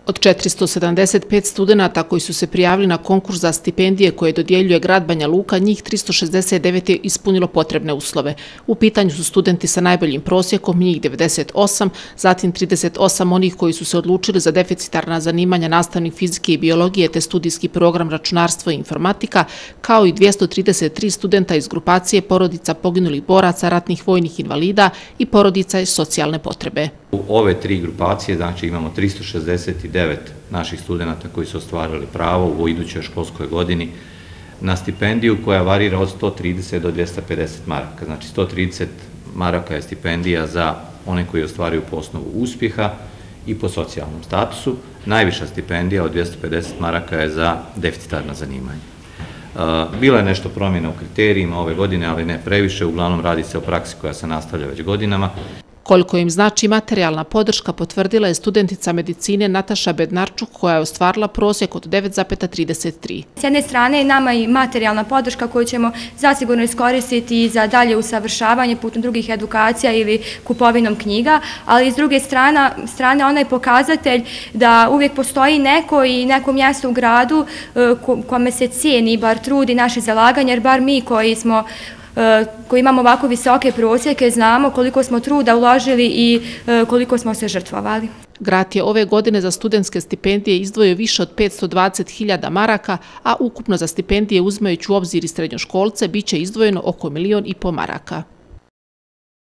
Od 475 studenata koji su se prijavili na konkurs za stipendije koje dodjeljuje grad Banja Luka, njih 369 je ispunilo potrebne uslove. U pitanju su studenti sa najboljim prosjekom, njih 98, zatim 38 onih koji su se odlučili za deficitarna zanimanja nastavnik fizike i biologije te studijski program računarstvo i informatika, kao i 233 studenta iz grupacije porodica poginulih boraca, ratnih vojnih invalida i porodica iz socijalne potrebe. U ove tri grupacije, znači imamo 369 naših studenata koji su ostvarili pravo u idućoj školskoj godini na stipendiju koja varira od 130 do 250 maraka. Znači 130 maraka je stipendija za one koji ostvaruju po osnovu uspjeha i po socijalnom statusu. Najviša stipendija od 250 maraka je za deficitarna zanimanja. Bilo je nešto promjena u kriterijima ove godine, ali ne previše. Uglavnom radi se o praksi koja se nastavlja već godinama. Koliko im znači materijalna podrška potvrdila je studentica medicine Nataša Bednarčuk koja je ostvarila prosjek od 9,33. S jedne strane nama i materijalna podrška koju ćemo zasigurno iskoristiti za dalje usavršavanje putem drugih edukacija ili kupovinom knjiga, ali s druge strane onaj pokazatelj da uvijek postoji neko mjesto u gradu kome se cijeni, bar trudi naše zalaganje, jer bar mi koji imamo ovako visoke prosjeke, znamo koliko smo truda uložili i koliko smo se žrtvovali. Grad je ove godine za studentske stipendije izdvojio više od 520.000 maraka, a ukupno za stipendije uzimajući u obzir i srednjoškolce biće izdvojeno oko 1,5 miliona maraka.